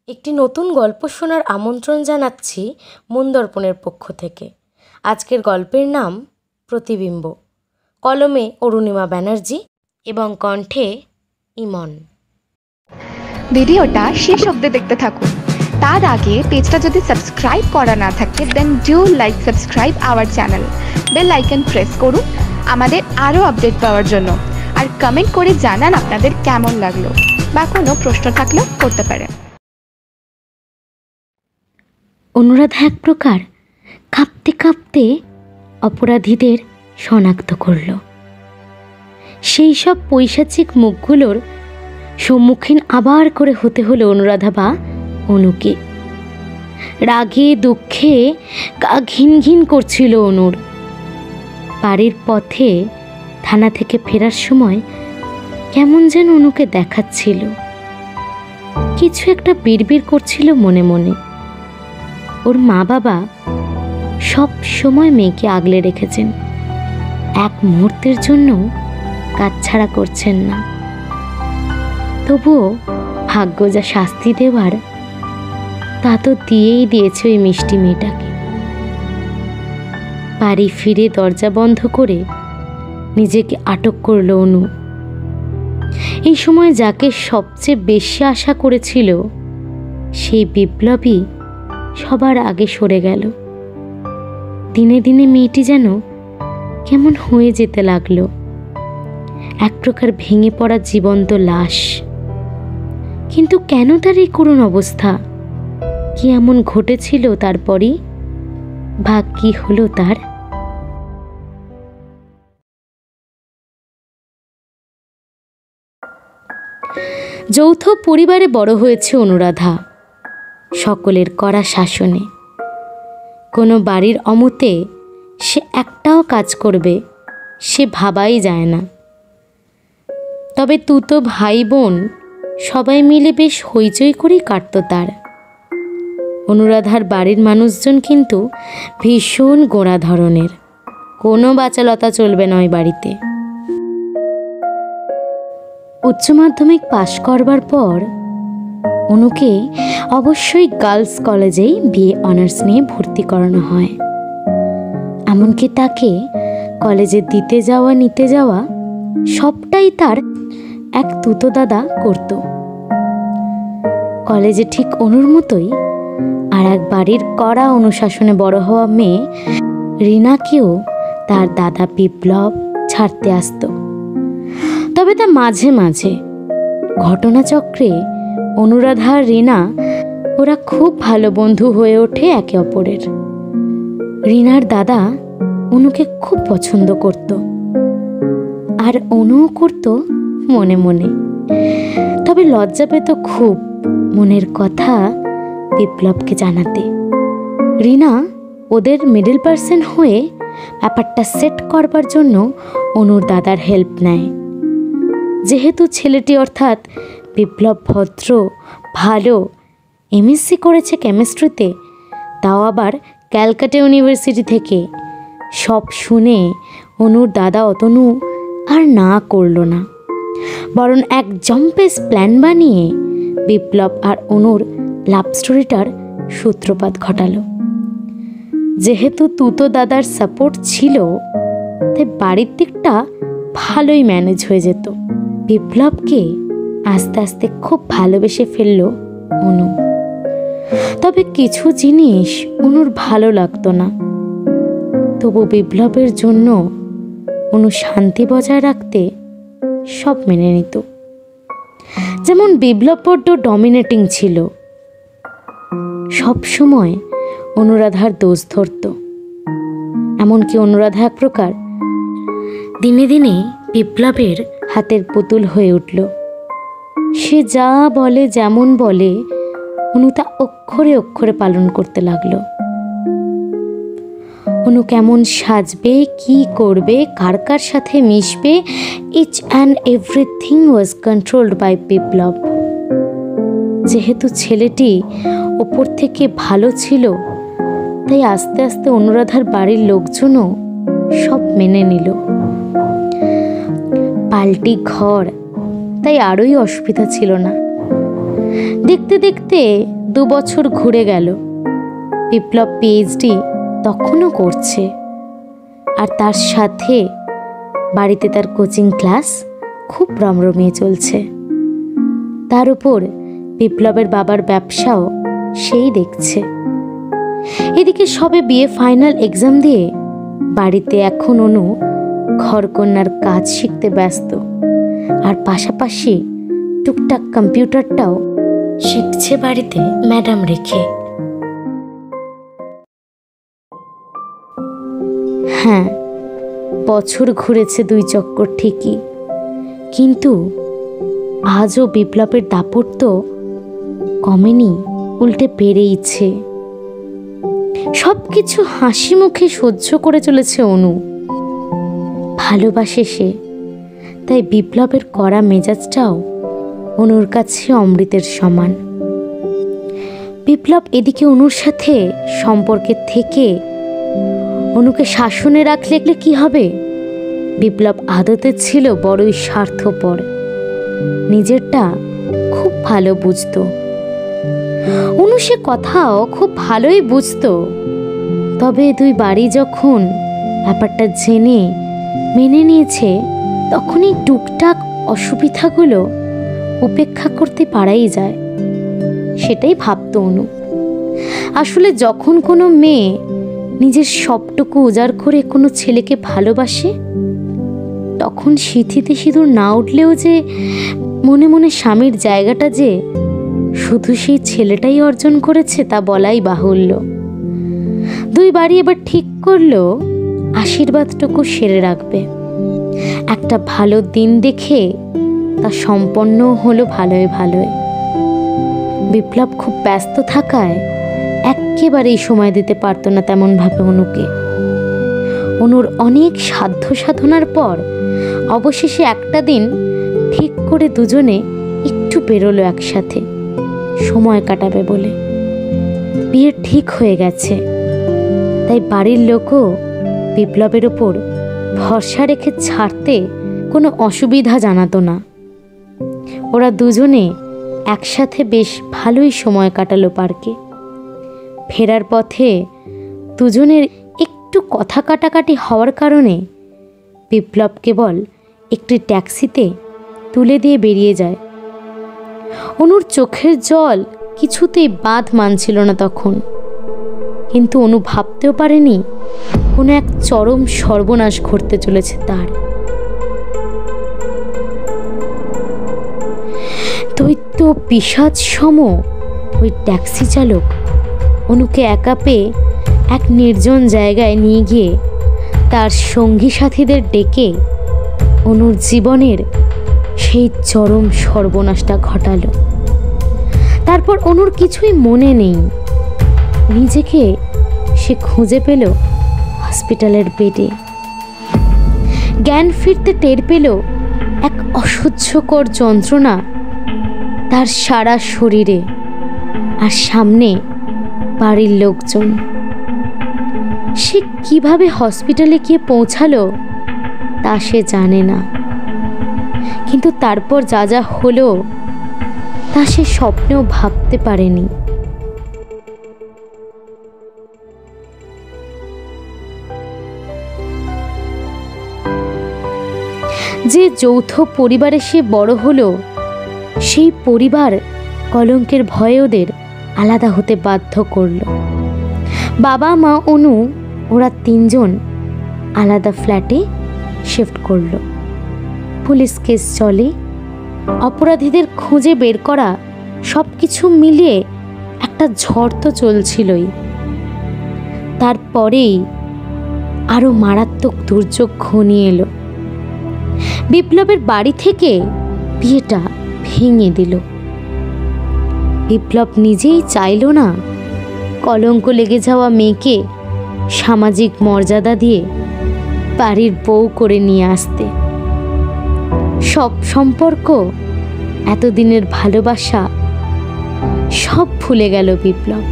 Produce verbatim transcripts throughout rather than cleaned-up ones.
একটি নতুন গল্প শোনার আমন্ত্রণ জানাচ্ছি মন দর্পণের পক্ষ থেকে। আজকের গল্পের নাম প্রতিবিম্ব। কলমে অরুণিমা ব্যানার্জি এবং কণ্ঠে ইমন। ভিডিওটা শেষ অবধি দেখতে থাকুন। তার আগে পেজটা যদি সাবস্ক্রাইব করা না থাকে then do like subscribe our channel, bell icon press করুন আমাদের আরও আপডেট পাওয়ার জন্য। আর কমেন্ট করে জানান আপনাদের কেমন লাগলো বা কোনো প্রশ্ন থাকলেও করতে পারেন। অনুরাধা এক প্রকার কাঁপতে কাঁপতে অপরাধীদের শনাক্ত করল। সেই সব পৈশাচিক মুখগুলোর সম্মুখীন আবার করে হতে হলো অনুরাধা বা অনুকে। রাগে দুঃখে গা ঘিন ঘিন করছিল অনুর। বাড়ির পথে থানা থেকে ফেরার সময় কেমন যেন অনুকে দেখাচ্ছিল, কিছু একটা বিড়বিড় করছিল মনে মনে। ওর মা বাবা সব সময় মেয়েকে আগলে রেখেছেন, এক মুহূর্তের জন্য কাছছাড়া করছেন না। তবুও ভাগ্য যা শাস্তি দেওয়ার তা তো দিয়েই দিয়েছে ওই মিষ্টি মেয়েটাকে। বাড়ি ফিরে দরজা বন্ধ করে নিজেকে আটক করল অনু। এই সময় যাকে সবচেয়ে বেশি আশা করেছিল সেই বিপ্লবী সবার আগে সরে গেল। দিনে দিনে মেয়েটি যেন কেমন হয়ে যেতে লাগলো, এক প্রকার ভেঙে পড়া জীবন্ত লাশ। কিন্তু কেন তার এই করুণ অবস্থা? কি এমন ঘটেছিল তারপরই? ভাগ কি হলো তার? যৌথ পরিবারে বড় হয়েছে অনুরাধা, সকলের কড়া শাসনে। কোনো বাড়ির অমতে সে একটাও কাজ করবে সে ভাবাই যায় না। তবে তুতো ভাই বোন সবাই মিলে বেশ হইচই করেই কাটত তার। অনুরাধার বাড়ির মানুষজন কিন্তু ভীষণ গোঁড়া ধরনের, কোনো বাচালতা চলবে না ওই বাড়িতে। উচ্চ মাধ্যমিক পাশ করবার পর অনুকে অবশ্যই গার্লস কলেজেই বিএ অনার্স নিয়ে ভর্তি করানো হয়। এমনকি তাকে কলেজে দিতে যাওয়া নিতে যাওয়া সবটাই তার এক তুতো দাদা করত। কলেজে ঠিক অনুর মতোই আর এক বাড়ির কড়া অনুশাসনে বড় হওয়া মেয়ে রিনাকেও তার দাদা বিপ্লব ছাড়তে আসত। তবে তা মাঝে মাঝে। ঘটনাচক্রে অনুরাধা আর রিনা ওরা খুব ভালো বন্ধু হয়ে ওঠে একে অপরের। রিনার দাদা অনুকে খুব পছন্দ করত, আর অনুও করত মনে মনে। তবে লজ্জা পেত খুব মনের কথা বিপ্লবকে জানাতে। রিনা ওদের মিডল পার্সন হয়ে ব্যাপারটা সেট করবার জন্য অনুর দাদার হেল্প নেয়। যেহেতু ছেলেটি অর্থাৎ বিপ্লব ভদ্র, ভালো, এমএসসি করেছে কেমিস্ট্রিতে, তাও আবার ক্যালকাটা ইউনিভার্সিটি থেকে, সব শুনে অনুর দাদা অতনু আর না করল না, বরং এক জম্পেস প্ল্যান বানিয়ে বিপ্লব আর অনুর লাভ স্টোরিটার সূত্রপাত ঘটালো। যেহেতু তুতো দাদার সাপোর্ট ছিল তাই বাড়ির দিকটা ভালোই ম্যানেজ হয়ে যেত। বিপ্লবকে আস্তে আস্তে খুব ভালোবেসে ফেলল অনু। তবে কিছু জিনিস অনুর ভালো লাগতো না, তবু বিপ্লবের জন্য অনু শান্তি বজায় রাখতে সব মেনে নিত। যেমন বিপ্লব বড্ড ডমিনেটিং ছিল, সব সময় অনুরাধার দোষ ধরত। এমনকি অনুরাধা এক প্রকার দিনে দিনে বিপ্লবের হাতের পুতুল হয়ে উঠল। সে যা বলে, যেমন বলে, অনু তা অক্ষরে অক্ষরে পালন করতে লাগলো। অনু কেমন সাজবে, কি করবে, কার কার সাথে মিশবে, each and everything was controlled by Biplab. যেহেতু ছেলেটি ওপর থেকে ভালো ছিল তাই আস্তে আস্তে অনুরাধার বাড়ির লোকজনও সব মেনে নিল। পাল্টি ঘর, তাই আরোই অসুবিধা ছিল না। দেখতে দেখতে দু বছর ঘুরে গেল। বিপ্লব পিএইচডি তখনও করছে, আর তার সাথে বাড়িতে তার কোচিং ক্লাস খুব রমরমিয়ে চলছে। তার উপর বিপ্লবের বাবার ব্যবসাও সেই দেখছে। এদিকে সবে বিয়ে ফাইনাল এক্সাম দিয়ে বাড়িতে এখন অনু ঘরকন্যার কাজ শিখতে ব্যস্ত, আর পাশাপাশি টুকটাক কম্পিউটারটাও শিখছে বাড়িতে ম্যাডাম রেখে। হ্যাঁ, বছর ঘুরেছে দুই চক্কর ঠিকই, কিন্তু আজও বিপ্লবের দাপট তো কমেনি, উল্টে বেড়েইছে। সব কিছু হাসি মুখে সহ্য করে চলেছে অনু। ভালোবাসে সে, তাই বিপ্লবের কড়া মেজাজটাও অনুর কাছে অমৃতের সমান। বিপ্লব এদিকে অনুর সাথে সম্পর্কের থেকে অনুকে শাসনে রাখলে কি হবে? বিপ্লব আদতে ছিল বড়ই স্বার্থপর, নিজেরটা খুব ভালো বুঝতো। অনু সে কথাও খুব ভালোই বুঝতো। তবে দুই বাড়ি যখন ব্যাপারটা জেনে মেনে নিয়েছে, তখনই টুকটাক অসুবিধাগুলো উপেক্ষা করতে পারাই যায়, সেটাই ভাবতো অনু। আসলে যখন কোনো মেয়ে নিজের সবটুকু উজাড় করে কোনো ছেলেকে ভালোবাসে, তখন সিঁথিতে সিঁদুর না উঠলেও যে মনে মনে স্বামীর জায়গাটা যে শুধু সেই ছেলেটাই অর্জন করেছে তা বলাই বাহুল্য। দুই বাড়ি এবার ঠিক করলো আশীর্বাদটুকু সেরে রাখবে। একটা ভালো দিন দেখে তা সম্পন্ন হলো ভালোই ভালোই। বিপ্লব খুব ব্যস্ত থাকায় একেবারেই সময় দিতে পারতো না তেমনভাবে অনুকে। অনুর অনেক সাধ্য সাধনার পর অবশেষে একটা দিন ঠিক করে দুজনে একটু বেরোলো একসাথে, সময় কাটাবে বলে। বিয়ে ঠিক হয়ে গেছে, তাই বাড়ির লোকও বিপ্লবের ওপর ভরসা রেখে ছাড়তে কোনো অসুবিধা জানাতো না। ওরা দুজনে একসাথে বেশ ভালোই সময় কাটালো পার্কে। ফেরার পথে দুজনের একটু কথা কাটাকাটি হওয়ার কারণে বিপ্লব কেবল একটি ট্যাক্সিতে তুলে দিয়ে বেরিয়ে যায়। অনুর চোখের জল কিছুতেই বাঁধ মানছিল না তখন, কিন্তু অনু ভাবতেও পারেনি কোনো এক চরম সর্বনাশ ঘটতে চলেছে তার। দৈত্য পিশাচ সম ওই ট্যাক্সি চালক অনুকে একা পেয়ে এক নির্জন জায়গায় নিয়ে গিয়ে তার সঙ্গী সাথীদের ডেকে অনুর জীবনের সেই চরম সর্বনাশটা ঘটালো। তারপর অনুর কিছুই মনে নেই। নিজেকে সে খুঁজে পেল হসপিটালের বেডে। জ্ঞান ফিরতে টের পেল এক অসহ্যকর যন্ত্রণা তার সারা শরীরে, আর সামনে বাড়ির লোকজন। সে কিভাবে হসপিটালে গিয়ে পৌঁছালো তা সে জানে না, কিন্তু তারপর যা যা হলো তা সে স্বপ্নেও ভাবতে পারেনি। যে যৌথ পরিবারে সে বড় হলো, সেই পরিবার কলঙ্কের ভয়ে ওদের আলাদা হতে বাধ্য করল। বাবা মা অনু ওরা তিনজন আলাদা ফ্ল্যাটে শিফট করলো। পুলিশ কেস চলে, অপরাধীদের খুঁজে বের করা, সব কিছু মিলিয়ে একটা ঝড় তো চলছিলই। তারপরেই আরো মারাত্মক দুর্যোগ ঘনিয়ে এলো। বিপ্লবের বাড়ি থেকে বিয়েটা ভেঙে দিল। বিপ্লব নিজেই চাইল না কলঙ্ক লেগে যাওয়া মেয়েকে সামাজিক মর্যাদা দিয়ে বাড়ির বউ করে নিয়ে আসতে। সব সম্পর্ক, এতদিনের ভালোবাসা সব ভুলে গেল বিপ্লব।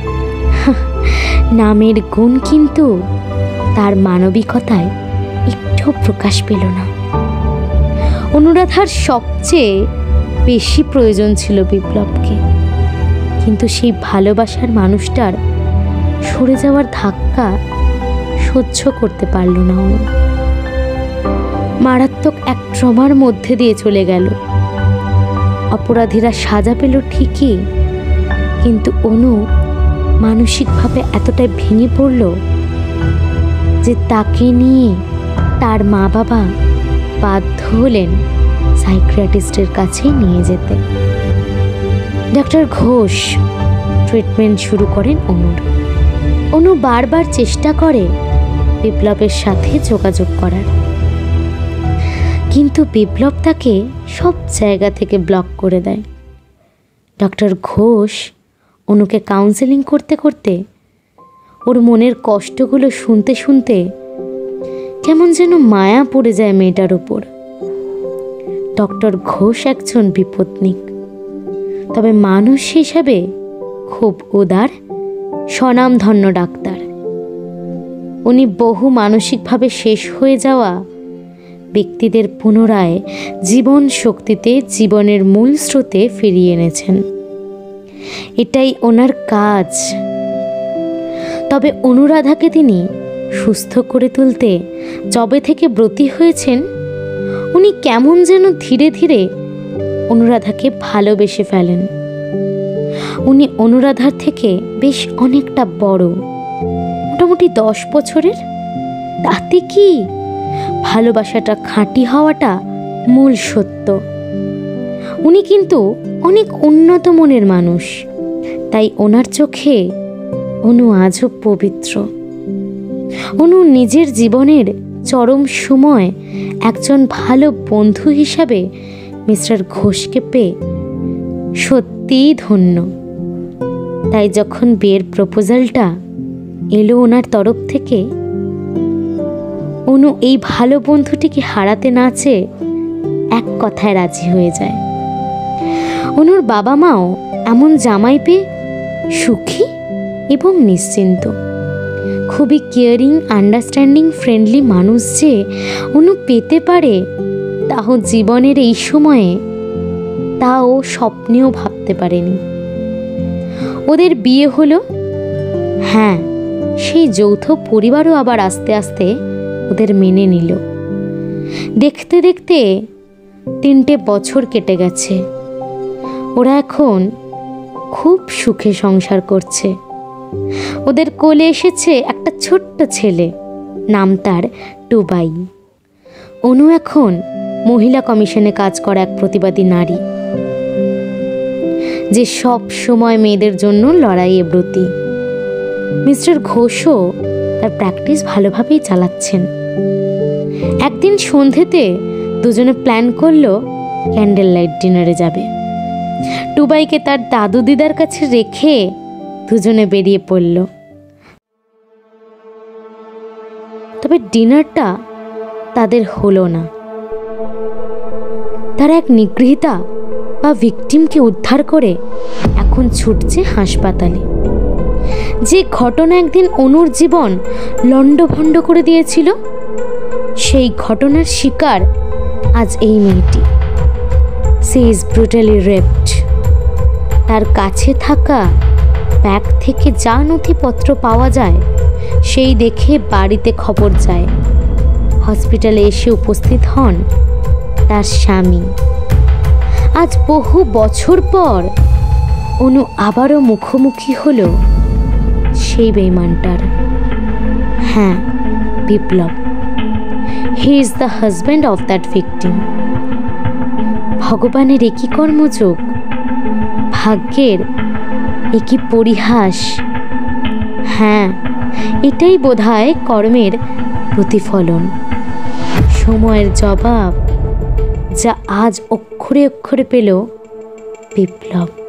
নামের গুণ কিন্তু তার মানবিকতায় একটু প্রকাশ পেল না। অনুরাধার সবচেয়ে বেশি প্রয়োজন ছিল বিপ্লবকে, কিন্তু সেই ভালোবাসার মানুষটার সরে যাওয়ার ধাক্কা সহ্য করতে পারল না অনু। মারাত্মক এক ট্রমার মধ্যে দিয়ে চলে গেল। অপরাধীরা সাজা পেল ঠিকই, কিন্তু অনু মানসিকভাবে এতটাই ভেঙে পড়ল যে তাকে নিয়ে তার মা বাবা বাধ্য হলেন সাইকিয়াট্রিস্টের কাছে নিয়ে যেতে। ডক্টর ঘোষ ট্রিটমেন্ট শুরু করেন অনুর। অনু বারবার চেষ্টা করে বিপ্লবের সাথে যোগাযোগ করার, কিন্তু বিপ্লব তাকে সব জায়গা থেকে ব্লক করে দেয়। ডক্টর ঘোষ অনুকে কাউন্সেলিং করতে করতে ওর মনের কষ্টগুলো শুনতে শুনতে কেমন যেন মায়া পড়ে যায় মেয়েটার উপর। ডক্টর ঘোষ একজন বিপত্নিক, তবে মানুষ হিসাবে খুব উদার, স্বনামধন্য ডাক্তার। উনি বহু মানসিকভাবে শেষ হয়ে যাওয়া ব্যক্তিদের পুনরায় জীবন শক্তিতে, জীবনের মূল স্রোতে ফিরিয়ে এনেছেন। এটাই ওনার কাজ। তবে অনুরাধাকে তিনি সুস্থ করে তুলতে যবে থেকে ব্রতী হয়েছেন, উনি কেমন যেন ধীরে ধীরে অনুরাধাকে ভালোবেসে ফেলেন। উনি অনুরাধার থেকে বেশ অনেকটা বড়, মোটামুটি দশ বছরের। তাতে কি, ভালোবাসাটা খাঁটি হওয়াটা মূল সত্য। উনি কিন্তু অনেক উন্নত মনের মানুষ, তাই ওনার চোখে অনু আজও পবিত্র। অনু নিজের জীবনের চরম সময় একজন ভালো বন্ধু হিসাবে মিস্টার ঘোষকে পেয়ে সত্যিই ধন্য। তাই যখন বিয়ের প্রপোজালটা এলো ওনার তরফ থেকে, অনু এই ভালো বন্ধুটিকে হারাতে না চেয়ে এক কথায় রাজি হয়ে যায়। অনুর বাবা মাও এমন জামাই পেয়ে সুখী এবং নিশ্চিন্ত। খুবই কেয়ারিং, আন্ডারস্ট্যান্ডিং, ফ্রেন্ডলি মানুষ যে অনু পেতে পারে, তাও জীবনের এই সময়ে তাও স্বপ্নেও ভাবতে পারেনি। ওদের বিয়ে হলো। হ্যাঁ, সেই যৌথ পরিবারও আবার আস্তে আস্তে ওদের মেনে নিল। দেখতে দেখতে তিনটে বছর কেটে গেছে। ওরা এখন খুব সুখে সংসার করছে। ওদের কোলে এসেছে একটা ছোট্ট ছেলে, নাম তার টুবাই। অনু এখন মহিলা কমিশনে কাজ করা এক প্রতিবাদী নারী, যে সব সময় মেয়েদের জন্য লড়াইয়ে ব্রতী। মিস্টার ঘোষও তার প্র্যাকটিস ভালোভাবেই চালাচ্ছেন। একদিন সন্ধেতে দুজনে প্ল্যান করলো ক্যান্ডেল লাইট ডিনারে যাবে। টুবাইকে তার দাদু দিদার কাছে রেখে দুজনে বেরিয়ে পড়ল। তবে ডিনারটা তাদের হলো না। তারা এক নিগৃহীতা বা ভিকটিমকে উদ্ধার করে এখন ছুটছে হাসপাতালে। যে ঘটনা একদিন অনুর জীবন লণ্ডভণ্ড করে দিয়েছিল, সেই ঘটনার শিকার আজ এই মেয়েটি। সে ইজ ব্রুটালি রেপড। তার কাছে থাকা ব্যাগ থেকে যা নথিপত্র পাওয়া যায় সেই দেখে বাড়িতে খবর যায়। হসপিটালে এসে উপস্থিত হন তার স্বামী। আজ বহু বছর পর অনু আবারও মুখোমুখি হলো সেই বেঈমানটার। হ্যাঁ, Biplab. He is the husband of that victim. ভগবানের একই কর্মযোগ, ভাগ্যের একই পরিহাস। হ্যাঁ, এটাই বোধহয় কর্মের প্রতিফলন, সময়ের জবাব, যা আজ অক্ষরে অক্ষরে পেল বিপ্লব।